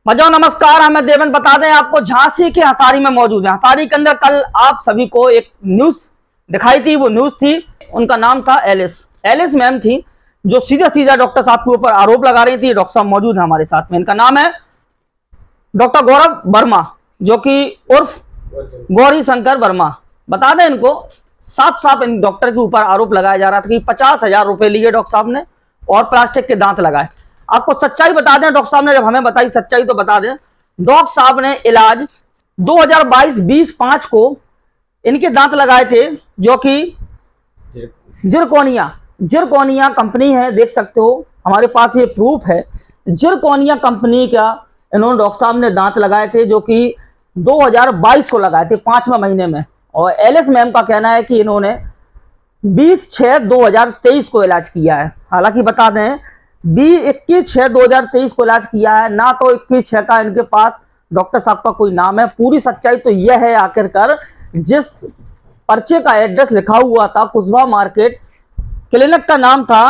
फजो नमस्कार, हमें देवन बता दें आपको झांसी के हसारी में मौजूद है। हसारी के अंदर कल आप सभी को एक न्यूज दिखाई थी, वो न्यूज थी, उनका नाम था एलिस मैम थी, जो सीधा सीधा डॉक्टर साहब के ऊपर आरोप लगा रही थी। डॉक्टर साहब मौजूद है हमारे साथ में, इनका नाम है डॉक्टर गौरव वर्मा, जो कि उर्फ गौरी शंकर वर्मा। बता दें इनको साफ साफ इन डॉक्टर के ऊपर आरोप लगाया जा रहा था कि 50,000 रुपए लिए डॉक्टर साहब ने और प्लास्टिक के दांत लगाए। आपको सच्चाई बता दें, डॉक्टर साहब ने जब हमें बताई सच्चाई तो बता दें, डॉक्टर साहब ने इलाज 2022-20-5 को इनके दांत लगाए थे, जो कि जिरकोनिया कंपनी है, देख सकते हो हमारे पास ये प्रूफ है। जिरकोनिया कंपनी का इन्होंने डॉक्टर साहब ने दांत लगाए थे, जो कि 2022 को लगाए थे 5वें महीने में। और एलिस मैम का कहना है कि इन्होंने 20/6/2023 को इलाज किया है। हालांकि बता दें 21/6/2023 को इलाज किया है, ना तो 21/6 का इनके पास डॉक्टर साहब का कोई नाम है। पूरी सच्चाई तो यह है आखिरकार, जिस पर्चे का एड्रेस लिखा हुआ था कुशवाहा मार्केट, क्लिनिक का नाम था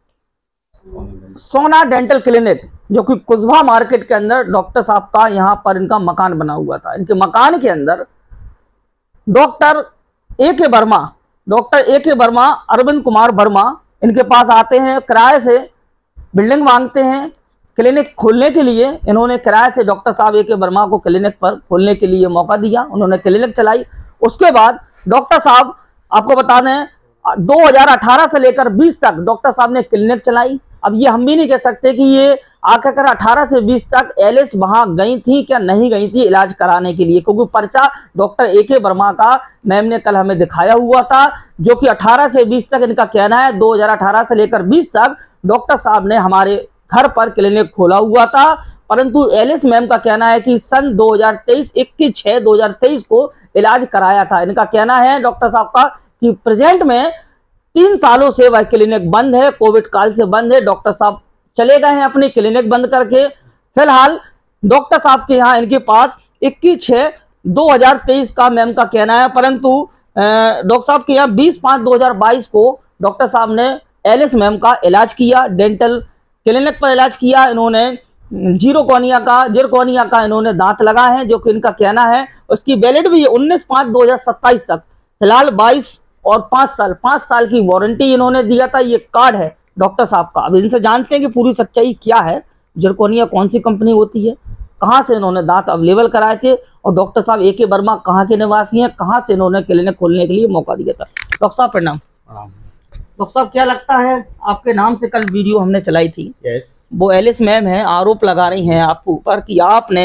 सोना डेंटल क्लिनिक, जो कि कुशवाहा मार्केट के अंदर डॉक्टर साहब का यहाँ पर इनका मकान बना हुआ था। इनके मकान के अंदर डॉक्टर ए के वर्मा अरविंद कुमार वर्मा इनके पास आते हैं, किराए से बिल्डिंग मांगते हैं क्लिनिक खोलने के लिए। इन्होंने किराए से डॉक्टर साहब ए के वर्मा को क्लिनिक पर खोलने के लिए मौका दिया, उन्होंने क्लिनिक चलाई। उसके बाद डॉक्टर साहब, आपको बता दें 2018 से लेकर 20 तक डॉक्टर साहब ने क्लिनिक चलाई। अब ये हम भी नहीं कह सकते कि ये आखिरकार 18 से 20 तक एलिस वहां गई थी क्या नहीं गई थी इलाज कराने के लिए, क्योंकि पर्चा डॉक्टर ए के वर्मा का मैम ने कल हमें दिखाया हुआ था, जो कि 18 से 20 तक इनका कहना है 2018 से लेकर 20 तक डॉक्टर साहब ने हमारे घर पर क्लिनिक खोला हुआ था। परंतु एलिस मैम का कहना है कि सन 2023 21/6/2023 को इलाज कराया था। इनका कहना है डॉक्टर साहब का कि प्रेजेंट में 3 सालों से वह क्लिनिक बंद है, कोविड काल से बंद है। डॉक्टर साहब चले गए हैं अपनी क्लिनिक बंद करके। फिलहाल डॉक्टर साहब के यहाँ इनके पास 21/6/2023 का मैम का कहना है, परंतु डॉक्टर साहब के यहाँ 20/5/2022 को डॉक्टर साहब ने एलिस मैम का इलाज किया, डेंटल क्लिनिक पर इलाज किया। इन्होंने जिरकोनिया का इन्होंने दांत लगाए हैं, जो कि इनका कहना है। उसकी वैलिड भी है 19/5/2027 तक। फिलहाल 22 और 5 साल की वारंटी इन्होंने दिया था। ये कार्ड है डॉक्टर साहब का। अब इनसे जानते हैं कि पूरी सच्चाई क्या है, जिरकोनिया कौन सी कंपनी होती है, कहाँ से इन्होंने दांत अवेलेबल कराए थे, और डॉक्टर साहब ए के वर्मा कहाँ के निवासी हैं, कहाँ से इन्होंने क्लिनिक खोलने के लिए मौका दिया था। डॉक्टर साहब प्रणाम। डॉक्टर साहब, क्या लगता है आपके नाम से कल वीडियो हमने चलाई थी, वो एलिस मैम है, आरोप लगा रही हैं आपके ऊपर कि आपने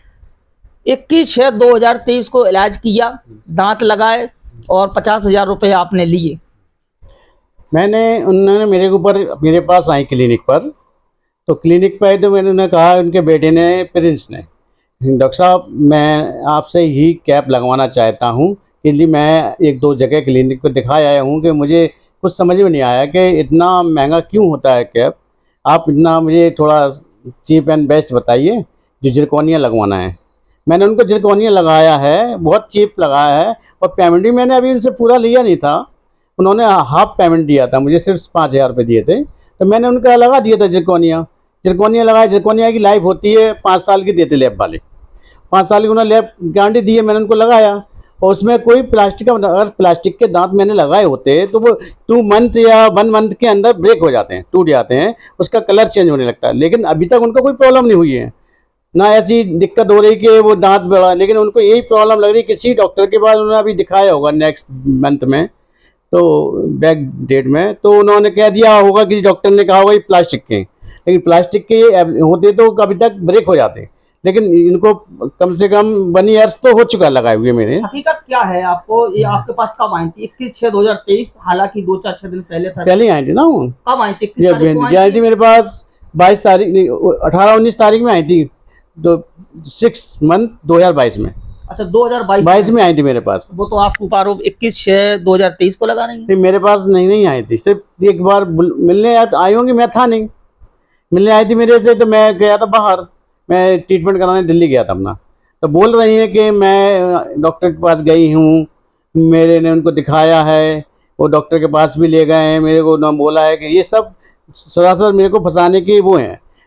21/6/2023 को इलाज किया, दांत लगाए और 50,000 रुपए आपने लिए। उन्होंने मेरे पास आई क्लिनिक पर, तो क्लिनिक पर तो मैंने उन्हें कहा, उनके बेटे ने, प्रिंस ने, डॉक्टर साहब मैं आपसे ही कैप लगवाना चाहता हूँ, इसलिए मैं 1-2 जगह क्लिनिक पर दिखाया आया हूँ कि मुझे कुछ समझ में नहीं आया कि इतना महंगा क्यों होता है कैप। आप इतना मुझे थोड़ा चीप एंड बेस्ट बताइए जो जिरकोनिया लगवाना है। मैंने उनको जिरकोनिया लगाया है, बहुत चीप लगाया है, और पेमेंट भी मैंने अभी उनसे पूरा लिया नहीं था। उन्होंने हाफ पेमेंट दिया था, मुझे सिर्फ 5,000 रुपये दिए थे, तो मैंने उनका लगा दिया था जिरकोनिया लगाया। जिरकोनिया की लाइफ होती है 5 साल की देते लैब वाले, 5 साल की उन्होंने लैब गारंटी दी है। मैंने उनको लगाया, और उसमें कोई प्लास्टिक का, अगर प्लास्टिक के दांत मैंने लगाए होते तो वो 2 मंथ या 1 मंथ के अंदर ब्रेक हो जाते हैं, टूट जाते हैं, उसका कलर चेंज होने लगता है। लेकिन अभी तक उनको कोई प्रॉब्लम नहीं हुई है, ना ऐसी दिक्कत हो रही कि वो दांत बढ़ा। लेकिन उनको यही प्रॉब्लम लग रही है, किसी डॉक्टर के पास उन्होंने अभी दिखाया होगा नेक्स्ट मंथ में, तो बैक डेट में, तो उन्होंने कह दिया होगा, किसी डॉक्टर ने कहा होगा ये प्लास्टिक के, लेकिन प्लास्टिक के होते तो अभी तक ब्रेक हो जाते। लेकिन इनको कम से कम 1 ईयर्स तो हो चुका लगाए हुए मेरे। हकीकत क्या है, आपको ये आपके पास कब आई थी? 21/6/2023, हालांकि 2-4 दिन पहले था, पहले आई थी ना। कब आई थी? आई थी मेरे पास 22 तारीख, 18-19 तारीख में आई थी, तो 6 मंथ 2022 में। अच्छा, 2022 में आई थी मेरे पास। वो तो आपको आरोप 21/6/2023 को लगा नहीं? मेरे पास नहीं आई थी, सिर्फ एक बार मिलने आई होंगी, मैं था नहीं, मिलने आई थी मेरे से, तो मैं गया था बाहर, मैं ट्रीटमेंट कराने दिल्ली गया था अपना। तो बोल रही हैं कि मैं डॉक्टर के पास गई हूँ, मेरे ने उनको दिखाया है, वो डॉक्टर के पास भी ले गए हैं, मेरे को ना बोला है कि ये सब सरासर मेरे को फंसाने की वो हैं।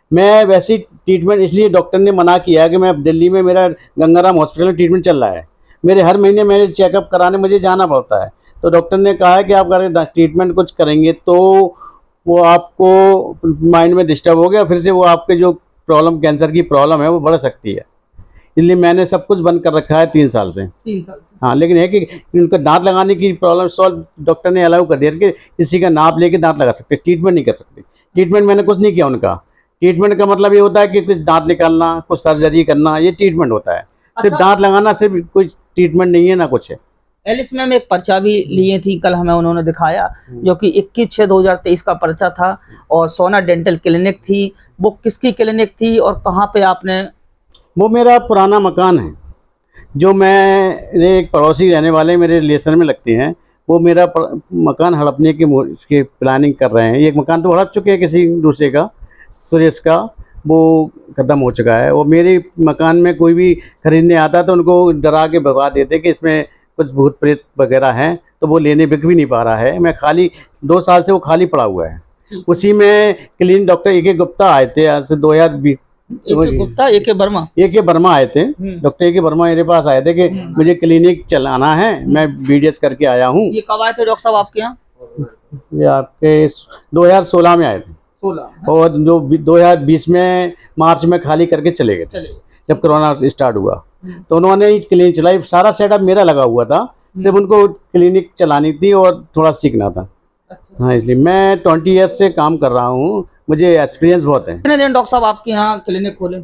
मैं वैसी ट्रीटमेंट, इसलिए डॉक्टर ने मना किया कि मैं दिल्ली में, मेरा गंगाराम हॉस्पिटल में ट्रीटमेंट चल रहा है, मेरे हर महीने मेरे चेकअप कराने मुझे जाना पड़ता है। तो डॉक्टर ने कहा है कि आप अगर ट्रीटमेंट कुछ करेंगे तो वो आपको माइंड में डिस्टर्ब हो गया, फिर से वो आपके जो प्रॉब्लम, कैंसर की प्रॉब्लम है वो बढ़ सकती है। इसलिए मैंने सब कुछ बंद कर रखा है 3 साल से। 3 साल से। हाँ, लेकिन है कि उनका दांत लगाने की प्रॉब्लम सॉल्व डॉक्टर ने अलाउ कर दिया कि किसी का नाप लेके दांत लगा सकते, ट्रीटमेंट नहीं कर सकते। ट्रीटमेंट मैंने कुछ नहीं किया उनका। ट्रीटमेंट का मतलब ये होता है कि कुछ दांत निकालना, कुछ सर्जरी करना, ये ट्रीटमेंट होता है। सिर्फ अच्छा। दांत लगाना सिर्फ कुछ ट्रीटमेंट नहीं है, ना कुछ है। एलिस मैम एक पर्चा भी लिए थी, कल हमें उन्होंने दिखाया, जो कि 21/6/2023 का पर्चा था, और सोना डेंटल क्लिनिक थी। वो किसकी क्लिनिक थी और कहाँ पे आपने? वो मेरा पुराना मकान है, जो मेरे एक पड़ोसी रहने वाले मेरे रिलेशन में लगते हैं, वो मेरा मकान हड़पने की प्लानिंग कर रहे हैं। एक मकान तो हड़प चुके हैं किसी दूसरे का, सुरेश का, वो ख़त्म हो चुका है। वो मेरे मकान में कोई भी खरीदने आता तो उनको डरा के भगवा देते कि इसमें कुछ भूत प्रेत वगैरह हैं, तो वो लेने बिक भी नहीं पा रहा है। मैं खाली 2 साल से वो खाली पड़ा हुआ है। उसी में क्लीन डॉक्टर ए के गुप्ता आए थे आज से 2020, गुप्ता, ए के वर्मा आए थे। डॉक्टर ए के वर्मा मेरे पास आए थे कि मुझे क्लिनिक चलाना है, मैं बीडीएस करके आया हूँ। ये कब आए थे डॉक्टर साहब आपके यहाँ? ये आपके 2016 में आए थे। 16। और जो 2020 में मार्च में खाली करके चले गए, जब कोरोना स्टार्ट हुआ। तो उन्होंने क्लिनिक चलाई, सारा सेटअप मेरा लगा हुआ था, सिर्फ उनको क्लिनिक चलानी थी और थोड़ा सीखना था। हाँ, इसलिए मैं 20 ईयर्स से काम कर रहा हूँ, मुझे एक्सपीरियंस बहुत है। कितने दिन डॉक्टर साहब आपके यहाँ क्लिनिक खोले?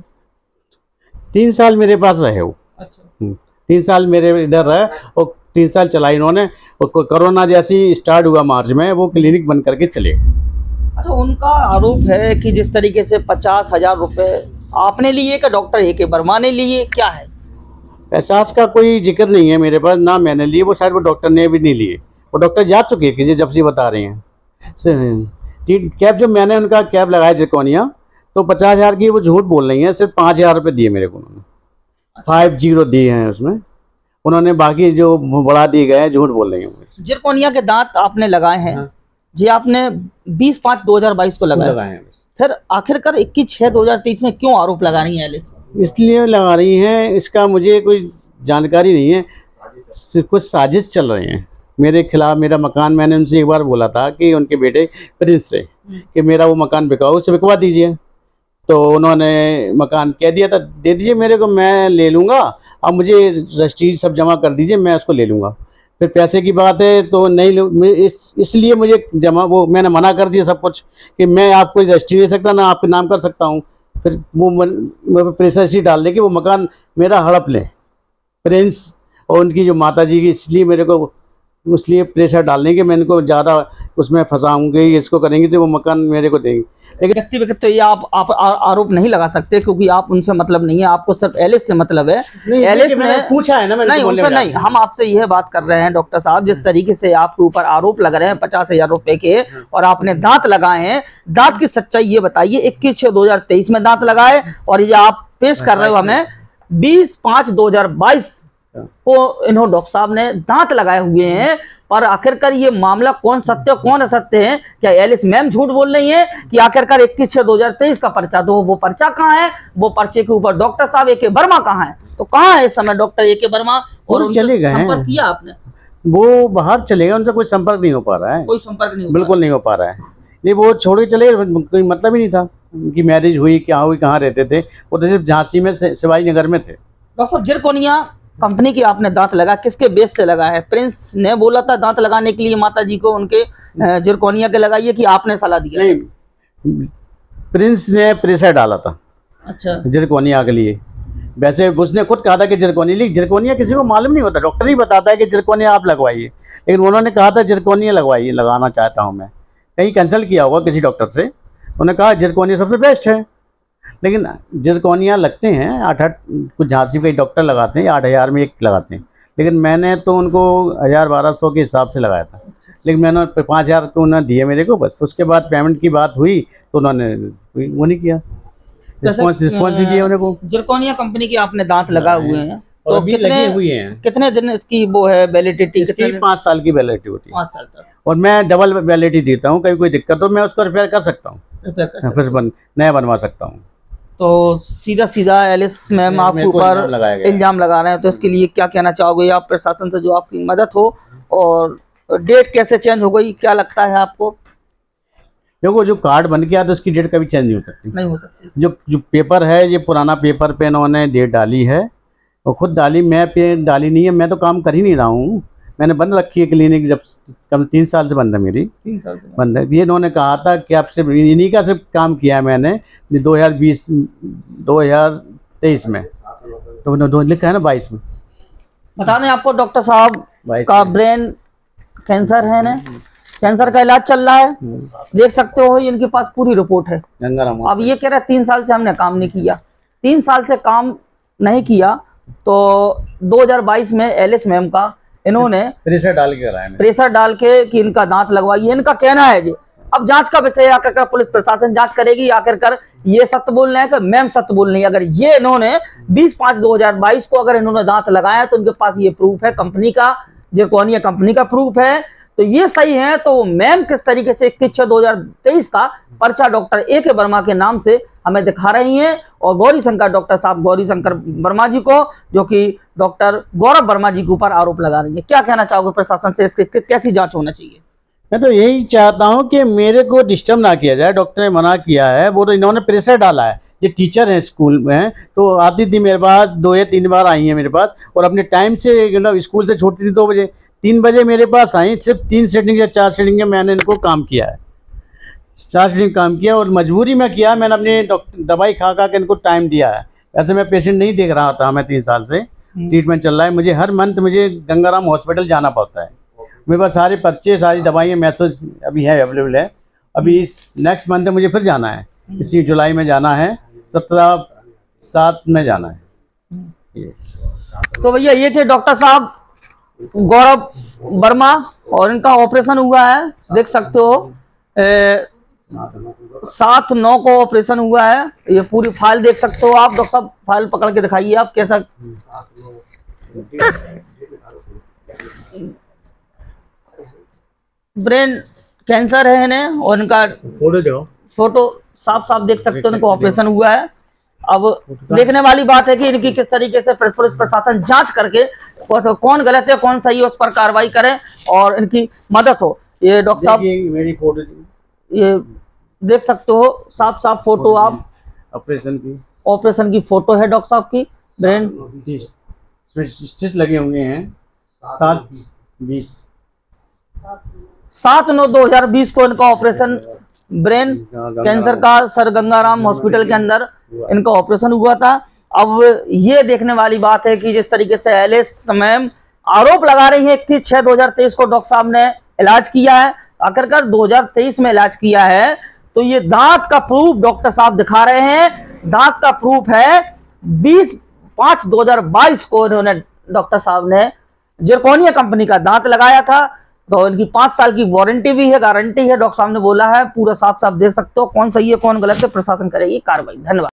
3 साल मेरे पास रहे वो। अच्छा। 3 साल मेरे इधर रहे और 3 साल चलाई इन्होंने। और कोरोना जैसी स्टार्ट हुआ मार्च में, वो क्लिनिक बंद करके चले गए। अच्छा, उनका आरोप है कि जिस तरीके से 50,000 रुपये आपने लिए कि डॉक्टर ए के वर्मा ने लिए, क्या है? 50 का कोई जिक्र नहीं है मेरे पास, ना मैंने लिए, वो शायद वो डॉक्टर ने भी नहीं लिए। वो डॉक्टर जा चुके हैं किसी, जब से बता रहे हैं। कैब जो मैंने उनका कैब लगाया जिरकोनिया, तो 50,000 की वो झूठ बोल रही हैं। सिर्फ 5,000 रुपये दिए मेरे को उन्होंने। 50 दिए हैं उसमें, उन्होंने बाकी जो बढ़ा दिए गए झूठ बोल रही हैं। जिरकोनिया के दांत आपने लगाए हैं? हाँ। जी, आपने 20/5/2022 को लगाए हैं। फिर आखिरकार 21/6/2023 में क्यों आरोप लगा रही है एलिस? इसलिए लगा रही हैं, इसका मुझे कोई जानकारी नहीं है। कुछ साजिश चल रही हैं मेरे खिलाफ। मेरा मकान, मैंने उनसे एक बार बोला था कि उनके बेटे प्रिंस से कि मेरा वो मकान बिकाओ, उसे बिकवा दीजिए। तो उन्होंने मकान कह दिया था, दे दीजिए मेरे को, मैं ले लूँगा, अब मुझे रजिस्ट्री सब जमा कर दीजिए, मैं उसको ले लूँगा। फिर पैसे की बात है तो नहीं, इसलिए मुझे जमा, वो मैंने मना कर दिया सब कुछ कि मैं आपको रजिस्ट्री दे सकता, ना आपके नाम कर सकता हूँ। फिर वो प्रेशर शीट डाल दे कि वो मकान मेरा हड़प लें प्रिंस और उनकी जो माता जी की, इसलिए मेरे को इसलिए प्रेशर डालने के मैं इनको ज़्यादा उसमें फंसाऊंगी, इसको करेंगे तो वो मकान मेरे को देंगे। लेकिन व्यक्ति तो ये आप आरोप नहीं लगा सकते, क्योंकि आप उनसे मतलब नहीं है, आपको सिर्फ एलिस से मतलब है। एलिस ने पूछा है ना, नहीं उनसे नहीं, हम आपसे यह बात कर रहे हैं डॉक्टर साहब, जिस तरीके से आपके ऊपर आरोप लग रहे हैं 50,000 रुपए के, और आपने दांत लगाए हैं, दांत की सच्चाई ये बताइए। 21/6/2023 में दांत लगाए, और ये आप पेश कर रहे हो हमें 20/5/2022 को इन्होंने डॉक्टर साहब ने दांत लगाए हुए हैं। और आखिरकार ये मामला कौन सत्य कौन असत्य है? क्या एलिस मैम झूठ बोल रही है कि आखिरकार 21/6/2023 का पर्चा, तो वो पर्चा कहाँ है? वो पर्चे के ऊपर डॉक्टर साहब ए के वर्मा कहाँ है? तो कहाँ है इस समय डॉक्टर ए के वर्मा? और चले गए, संपर्क किया आपने? वो बाहर चले गए, उनसे कोई संपर्क नहीं हो पा रहा है। कोई संपर्क नहीं, बिल्कुल नहीं हो पा रहा है। नहीं, वो छोड़ के चले, कोई मतलब ही नहीं था। उनकी मैरिज हुई, क्या हुई, कहाँ रहते थे? वो तो सिर्फ झांसी में, शिवाजी नगर में थे। डॉक्टर साहब, जिरकोनिया कंपनी की आपने दांत लगा, किसके बेस से लगा है? प्रिंस ने बोला था दांत लगाने के लिए माता जी को उनके जिरकोनिया के लगाइए, कि आपने सलाह दिया? नहीं, प्रिंस ने प्रेशर डाला था। अच्छा। जिरकोनिया के लिए। वैसे उसने खुद कहा था कि जिरकोनिया किसी को मालूम नहीं होता, डॉक्टर ही बताता है कि जिरकोनिया आप लगवाइए, लेकिन उन्होंने कहा था जिरकोनिया लगवाइए, लगाना चाहता हूँ मैं। कहीं कंसल्ट किया होगा किसी डॉक्टर से, उन्होंने कहा जिरकोनिया सबसे बेस्ट है। लेकिन जिरकोनिया लगते हैं 8-8, कुछ झांसी के डॉक्टर लगाते हैं 8,000 में एक लगाते हैं, लेकिन मैंने तो उनको 1,000-1,200 के हिसाब से लगाया था। लेकिन मैंने 5,000 तो उन्होंने दिए मेरे को बस। उसके बाद पेमेंट की बात हुई तो उन्होंने वो नहीं किया, रिस्पॉन्स नहीं दिया उन्हें को। जिरकोनिया कंपनी के आपने दांत लगा हुए हैं, तो अभी लगे हुए हैं। कितने दिन इसकी वो है वैलिडिटी? 5 साल की वैलिडिटी होती है। 5 साल तक। और मैं डबल वैलिडिटी देता हूँ, कभी कोई दिक्कत हो मैं उसको रिपेयर कर सकता हूँ। रिपेयर कर सकते फिर नया बनवा सकता हूँ। तो सीधा सीधा एलिस मैम आपके मेरे को ऊपर इल्जाम लगा रहे हैं, तो इसके लिए क्या कहना चाहोगे आप प्रशासन से जो आपकी मदद हो, और डेट कैसे चेंज हो गई, क्या लगता है आपको? देखो, जो कार्ड बन गया तो उसकी डेट कभी चेंज नहीं हो सकती। नहीं हो सकती। जो पेपर है, ये पुराना पेपर पे इन्होंने डेट डाली है, और खुद डाली, मैं पे डाली नहीं है। मैं तो काम कर ही नहीं रहा हूँ, मैंने बंद रखी है क्लिनिक, जब कम 3 साल से बंद है मेरी। 3 साल से बंद है। ये इन्होंने कहा था कि आपसे इन्हीं का सिर्फ काम किया है मैंने 2023 में, तो लिखा है ना 22 में। बता दें आपको डॉक्टर साहब का ब्रेन कैंसर है ना, कैंसर का इलाज चल रहा है, देख सकते हो इनके पास पूरी रिपोर्ट है। गंगाराम अब ये कह रहा है 3 साल से हमने काम नहीं किया, 3 साल से काम नहीं किया, तो 2022 में एलिस मैम का इन्होंने प्रेशर डाल के कराया, प्रेशर डाल के कि इनका दांत लगवाइए, इनका कहना है जी। अब जांच का विषय आखिरकार पुलिस प्रशासन जांच करेगी, आखिरकार ये सत्य बोल रहे हैं कि मैम सत्य बोल रही है। अगर ये इन्होंने 20/5/2022 को अगर इन्होंने दांत लगाया तो उनके पास ये प्रूफ है, कंपनी का, जिरकोनिया कंपनी का प्रूफ है, तो ये सही है। तो मैम किस तरीके से 21/6/2023 का पर्चा डॉक्टर A.K. वर्मा के नाम से हमें दिखा रही हैं, और गौरी शंकर डॉक्टर साहब गौरी शंकर वर्मा जी को, जो कि डॉक्टर गौरव वर्मा जी के ऊपर आरोप लगा रही है। क्या कहना चाहोगे प्रशासन से, इसकी कैसी जांच होना चाहिए? मैं तो यही चाहता हूं कि मेरे को डिस्टर्ब ना किया जाए। डॉक्टर ने मना किया है, वो तो इन्होंने प्रेशर डाला है। ये टीचर हैं स्कूल में, तो आती थी मेरे पास, 2 या 3 बार आई हैं मेरे पास, और अपने टाइम से, मतलब स्कूल से छोड़ती थी 2 बजे, 3 बजे मेरे पास आई। सिर्फ 3 सेटिंग या 4 सेटिंग में मैंने इनको काम किया है, 4 सेटिंग काम किया, और मजबूरी में किया। मैंने अपनी दवाई खा के इनको टाइम दिया है। ऐसे मैं पेशेंट नहीं देख रहा था, मैं 3 साल से ट्रीटमेंट चल रहा है। मुझे हर मंथ मुझे गंगाराम हॉस्पिटल जाना पड़ता है। मेरे पास सारे पर्चे, सारी दवाइयाँ, मैसेज अभी है, अवेलेबल है। अभी इस नेक्स्ट मंथ मुझे फिर जाना है, इसी जुलाई में जाना है, 17/7 में जाना है। तो भैया ये थे डॉक्टर साहब गौरव वर्मा, और इनका ऑपरेशन हुआ है, देख सकते हो 7/9 को ऑपरेशन हुआ है। ये पूरी फाइल देख सकते हो आप। डॉक्टर साहब फाइल पकड़ के दिखाइए आप, कैसा ब्रेन कैंसर है इन्हें, और इनका फोटो साफ साफ देख सकते हो, इनको ऑपरेशन हुआ है। अब देखने वाली बात है कि इनकी किस तरीके से पुलिस प्रशासन जांच करके कौन गलत है कौन सही है उस पर कार्रवाई करे और इनकी मदद हो। ये डॉक्टर साहब मेरी फोटो, ये देख सकते हो साफ साफ फोटो आप, ऑपरेशन की फोटो है डॉक्टर साहब की। ब्रेन स्टिच लगे हुए हैं 7/9/2020 को इनका ऑपरेशन ब्रेन कैंसर का सर गंगाराम हॉस्पिटल के अंदर इनका ऑपरेशन हुआ था। अब ये देखने वाली बात है कि जिस तरीके से एलिस मैम आरोप लगा रही है 21/6/2023 को डॉक्टर साहब ने इलाज किया है, आखिरकार 2023 में इलाज किया है, तो ये दांत का प्रूफ डॉक्टर साहब दिखा रहे हैं। दांत का प्रूफ है 20/5/2022 को इन्होंने डॉक्टर साहब ने जिरकोनिया कंपनी का दांत लगाया था, तो इनकी 5 साल की वारंटी भी है, गारंटी है, डॉक्टर साहब ने बोला है। पूरा साफ साफ देख सकते हो, कौन सही है कौन गलत है, प्रशासन करेगी कार्रवाई। धन्यवाद।